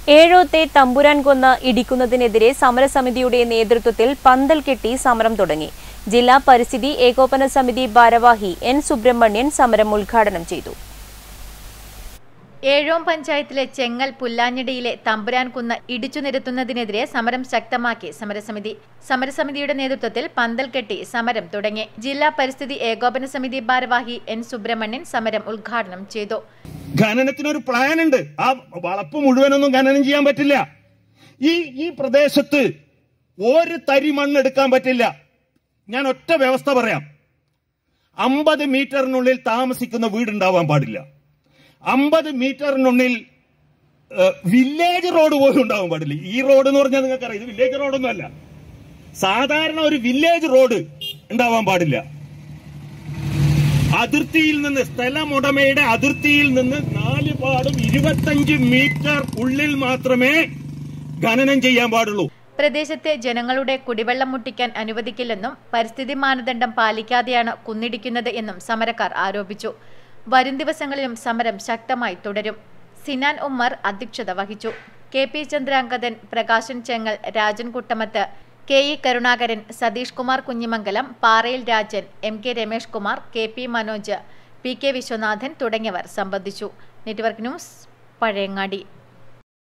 ഏഴോത്തെ തമ്പുരാൻകൊന്ന് ഇടിക്കുന്നതിനെതിരെ സമരസമിതിയുടെ നേതൃത്വത്തിൽ പന്തൽ കെട്ടി സമരം തുടങ്ങി. ജില്ലാ പരിസ്ഥിതി ഏകോപന സമിതി ഭാരവാഹി എൻ സുബ്രഹ്മണ്യൻ സമരം ഉദ്ഘാടനം ചെയ്തു. ഏഴോം പഞ്ചായത്തിലെ ചെങ്ങൽ പുല്ലാഞ്ഞിടിയിലെ തമ്പുരാൻകുന്ന് ഇടിച്ചു നിരത്തുന്നതിനെതിരെ സമരം ശക്തമാക്കി സമരസമിതിയുടെ നേതൃത്വത്തിൽ പന്തൽ കെട്ടി സമരം തുടങ്ങി. ജില്ലാ പരിസ്ഥിതി ഏകോപന സമിതി ഭാരവാഹി എൻ സുബ്രഹ്മണ്യൻ സമരം ഉദ്ഘാടനം ചെയ്തു. ഖനനത്തിനൊരു പ്ലാൻ ഉണ്ട്. ആ വളപ്പ് മുഴുവനൊന്നും ഖനനം ചെയ്യാൻ പറ്റില്ല. ഈ പ്രദേശത്ത് ഒരു തരി മണ്ണ് എടുക്കാൻ പറ്റില്ല. ഞാൻ ഒറ്റ വ്യവസ്ഥ പറയാം. 50 മീറ്ററിനുള്ളിൽ താമസിക്കുന്ന വീടുണ്ടാവാൻ പാടില്ല. 50 മീറ്ററിനുള്ളിൽ വില്ലേജ് റോഡ് പോലും ഉണ്ടാവാൻ പാടില്ല. ഈ റോഡ് എന്ന് പറഞ്ഞാൽ നിങ്ങൾക്കറിയാം, ഇത് വില്ലേജ് റോഡൊന്നും അല്ല. സാധാരണ ഒരു വില്ലേജ് റോഡ് ഉണ്ടാവാൻ പാടില്ല. അതിർത്തിയിൽ നിന്ന്, സ്ഥലമുടമയുടെ അതിർത്തിയിൽ നിന്ന് 4 പാടും 25 മീറ്റർ ഉള്ളിൽ മാത്രമേ ഖനനം ചെയ്യാൻ പാടുള്ളൂ. പ്രദേശത്തെ ജനങ്ങളുടെ കുടിവെള്ളം മുട്ടിക്കാൻ അനുവദിക്കില്ലെന്നും പരിസ്ഥിതി മാനദണ്ഡം പാലിക്കാതെയാണ് കുന്നിടിക്കുന്നത് എന്നും സമരക്കാർ ആരോപിച്ചു. വരും ദിവസങ്ങളിലും സമരം ശക്തമായി തുടരും. സിനാൻ ഉമ്മർ അധ്യക്ഷത വഹിച്ചു. KP ചന്ദ്രാംഗതൻ, പ്രകാശൻ ചെങ്ങൽ, രാജൻ കുട്ടമത്ത്, KE കരുണാകരൻ, സതീഷ് കുമാർ കുഞ്ഞിമംഗലം, പാറയിൽ Rajan, MK Ramesh Kumar, KP Manoj, PK Viswanathan തുടങ്ങിയവർ സംബന്ധിച്ചു. Network news, Pazhayangadi.